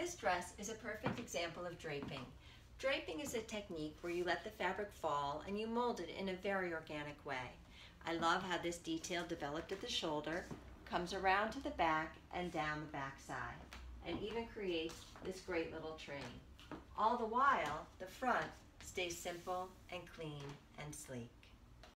This dress is a perfect example of draping. Draping is a technique where you let the fabric fall and you mold it in a very organic way. I love how this detail developed at the shoulder, comes around to the back and down the back side, and even creates this great little train. All the while, the front stays simple and clean and sleek.